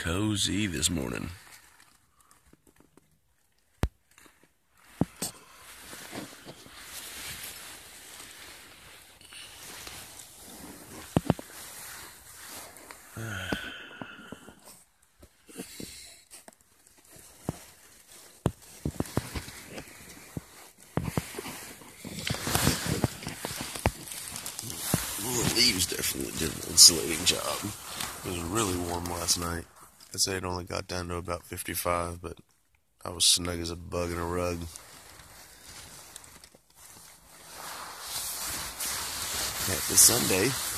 cozy this morning. Well, the leaves definitely did an insulating job. It was really warm last night. I'd say it only got down to about 55, but I was snug as a bug in a rug. Happy Sunday.